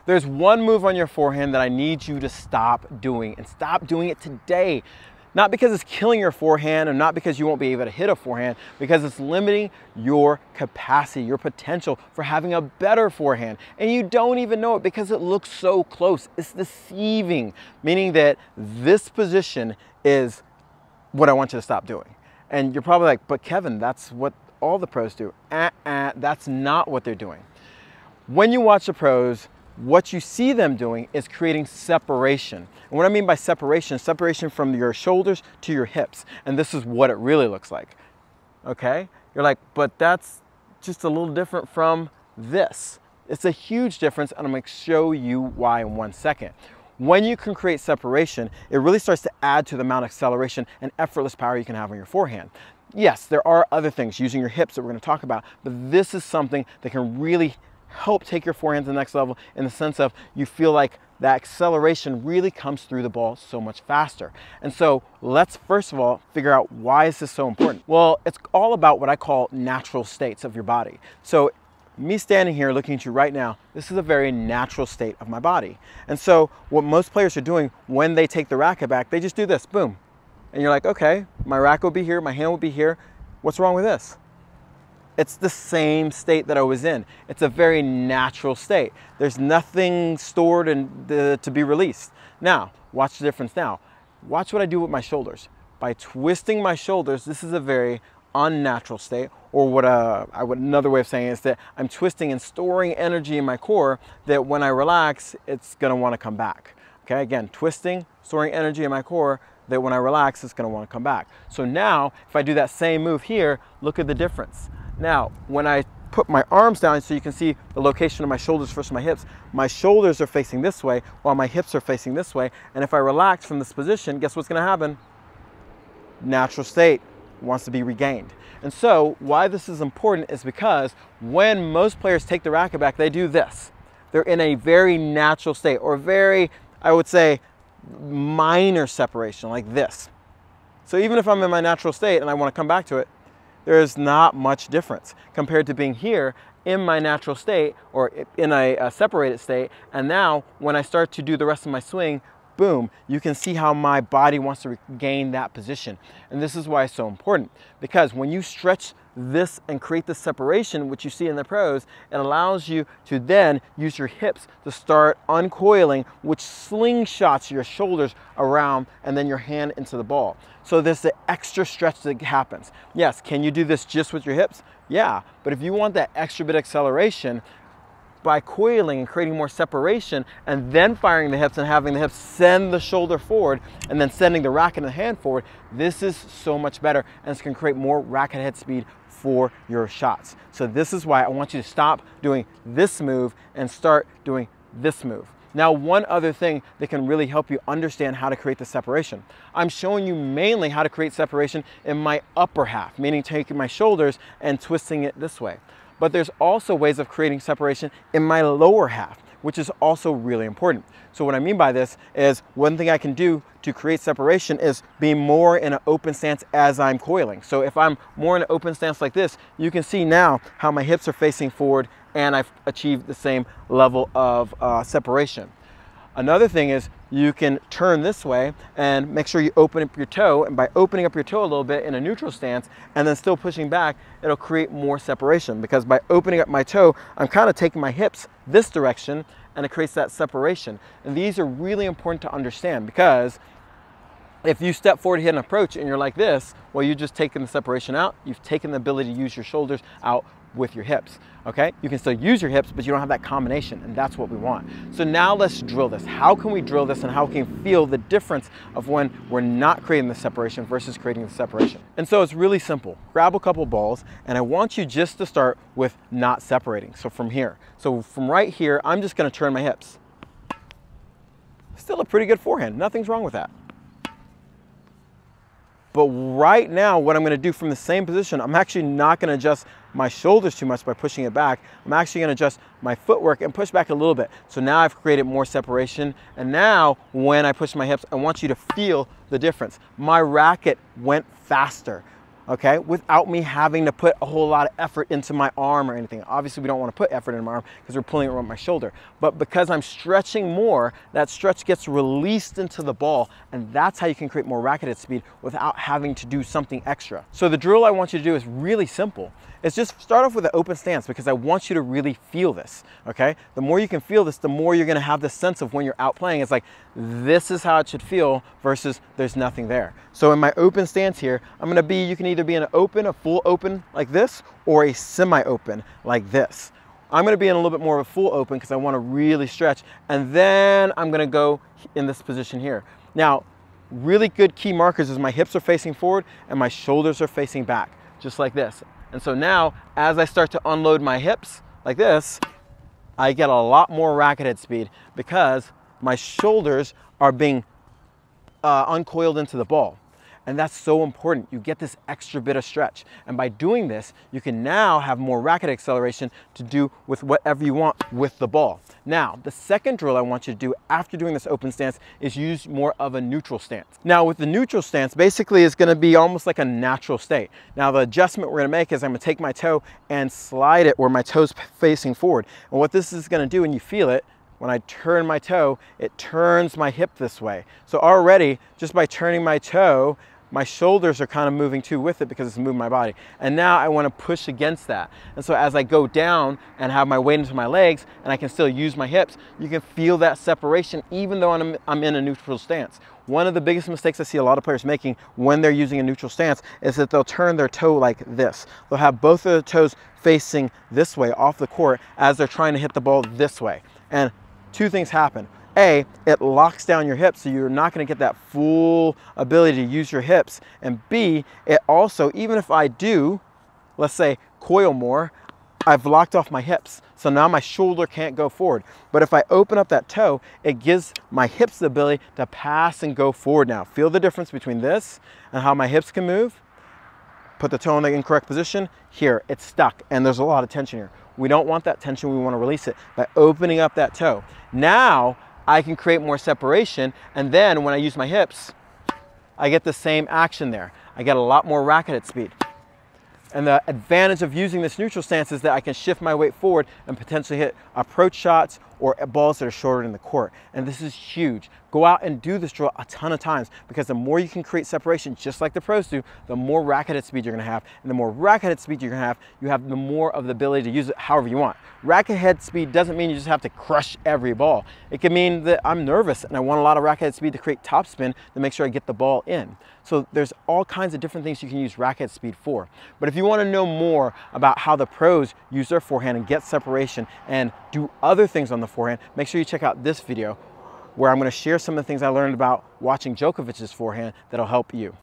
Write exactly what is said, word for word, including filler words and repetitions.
There's one move on your forehand that I need you to stop doing, and stop doing it today. Not because it's killing your forehand, and not because you won't be able to hit a forehand, because it's limiting your capacity, your potential for having a better forehand. And you don't even know it because it looks so close. It's deceiving, meaning that this position is what I want you to stop doing. And you're probably like, but Kevin, that's what all the pros do. Uh, uh, that's not what they're doing. When you watch the pros, what you see them doing is creating separation. And what I mean by separation, separation from your shoulders to your hips. And this is what it really looks like, okay? You're like, but that's just a little different from this. It's a huge difference, and I'm gonna show you why in one second. When you can create separation, it really starts to add to the amount of acceleration and effortless power you can have on your forehand. Yes, there are other things, using your hips, that we're gonna talk about, but this is something that can really help take your forehand to the next level, in the sense of you feel like that acceleration really comes through the ball so much faster. And so let's first of all figure out, why is this so important? Well, it's all about what I call natural states of your body. So me standing here looking at you right now, this is a very natural state of my body. And so what most players are doing when they take the racket back, they just do this, boom. And you're like, okay, my racket will be here, my hand will be here. What's wrong with this? It's the same state that I was in. It's a very natural state. There's nothing stored and uh, to be released. Now, watch the difference now. Watch what I do with my shoulders. By twisting my shoulders, this is a very unnatural state, or what uh, I would, another way of saying it is that I'm twisting and storing energy in my core that when I relax, it's gonna wanna come back. Okay, again, twisting, storing energy in my core that when I relax, it's gonna wanna come back. So now, if I do that same move here, look at the difference. Now, when I put my arms down so you can see the location of my shoulders versus my hips, my shoulders are facing this way while my hips are facing this way. And if I relax from this position, guess what's gonna happen? Natural state wants to be regained. And so why this is important is because when most players take the racket back, they do this. They're in a very natural state, or very, I would say, minor separation, like this. So even if I'm in my natural state and I wanna come back to it, there is not much difference compared to being here in my natural state, or in a, a separated state. And now when I start to do the rest of my swing, boom, you can see how my body wants to regain that position. And this is why it's so important, because when you stretch this and create this separation, which you see in the pros, it allows you to then use your hips to start uncoiling, which slingshots your shoulders around and then your hand into the ball. So there's the extra stretch that happens. Yes, can you do this just with your hips? Yeah, but if you want that extra bit of acceleration, by coiling and creating more separation and then firing the hips and having the hips send the shoulder forward and then sending the racket and the hand forward, this is so much better, and it's going to create more racket head speed for your shots. So this is why I want you to stop doing this move and start doing this move. Now, one other thing that can really help you understand how to create the separation. I'm showing you mainly how to create separation in my upper half, meaning taking my shoulders and twisting it this way. But there's also ways of creating separation in my lower half, which is also really important. So what I mean by this is, one thing I can do to create separation is be more in an open stance as I'm coiling. So if I'm more in an open stance like this, you can see now how my hips are facing forward and I've achieved the same level of uh, separation. Another thing is, you can turn this way and make sure you open up your toe, and by opening up your toe a little bit in a neutral stance and then still pushing back, it'll create more separation, because by opening up my toe, I'm kind of taking my hips this direction and it creates that separation. And these are really important to understand, because if you step forward to hit an approach and you're like this, well, you've just taken the separation out, you've taken the ability to use your shoulders out with your hips, okay? You can still use your hips, but you don't have that combination, and that's what we want. So now let's drill this. How can we drill this, and how can we feel the difference of when we're not creating the separation versus creating the separation? And so it's really simple. Grab a couple balls, and I want you just to start with not separating. So from here, so from right here, I'm just gonna turn my hips. Still a pretty good forehand, nothing's wrong with that. But right now, what I'm gonna do from the same position, I'm actually not gonna adjust my shoulders too much by pushing it back. I'm actually gonna adjust my footwork and push back a little bit. So now I've created more separation. And now when I push my hips, I want you to feel the difference. My racket went faster. okay, without me having to put a whole lot of effort into my arm or anything. Obviously, we don't want to put effort in my arm because we're pulling it around my shoulder. But because I'm stretching more, that stretch gets released into the ball, and that's how you can create more racket head speed without having to do something extra. So the drill I want you to do is really simple. It's just start off with an open stance because I want you to really feel this, okay? The more you can feel this, the more you're gonna have this sense of when you're out playing, it's like, this is how it should feel versus there's nothing there. So in my open stance here, I'm gonna be, you can either be in an open, a full open like this, or a semi-open like this. I'm gonna be in a little bit more of a full open because I wanna really stretch, and then I'm gonna go in this position here. Now, really good key markers is my hips are facing forward and my shoulders are facing back, just like this. And so now, as I start to unload my hips like this, I get a lot more racket head speed because my shoulders are being uh, uncoiled into the ball. And that's so important. You get this extra bit of stretch. And by doing this, you can now have more racket acceleration to do with whatever you want with the ball. Now, the second drill I want you to do after doing this open stance is use more of a neutral stance. Now, with the neutral stance, basically it's gonna be almost like a natural state. Now, the adjustment we're gonna make is I'm gonna take my toe and slide it where my toe's facing forward. And what this is gonna do, and you feel it, when I turn my toe, it turns my hip this way. So already, just by turning my toe, my shoulders are kind of moving too with it because it's moving my body. And now I want to push against that. And so as I go down and have my weight into my legs and I can still use my hips, you can feel that separation even though I'm, I'm in a neutral stance. One of the biggest mistakes I see a lot of players making when they're using a neutral stance is that they'll turn their toe like this. They'll have both of their toes facing this way off the court as they're trying to hit the ball this way. And two things happen. A, it locks down your hips, so you're not going to get that full ability to use your hips. And B, it also, even if I do, let's say, coil more, I've locked off my hips. So now my shoulder can't go forward. But if I open up that toe, it gives my hips the ability to pass and go forward now. Feel the difference between this and how my hips can move? Put the toe in the incorrect position. Here, it's stuck, and there's a lot of tension here. We don't want that tension. We want to release it by opening up that toe. Now, I can create more separation, and then when I use my hips, I get the same action there. I get a lot more racket head speed. And the advantage of using this neutral stance is that I can shift my weight forward and potentially hit approach shots or balls that are shorter in the court. And this is huge. Go out and do this drill a ton of times because the more you can create separation, just like the pros do, the more racket head speed you're gonna have. And the more racket head speed you're gonna have, you have the more of the ability to use it however you want. Racket head speed doesn't mean you just have to crush every ball. It can mean that I'm nervous and I want a lot of racket head speed to create topspin to make sure I get the ball in. So there's all kinds of different things you can use racket head speed for. But if you wanna know more about how the pros use their forehand and get separation and do other things on the forehand, make sure you check out this video where I'm going to share some of the things I learned about watching Djokovic's forehand that'll help you.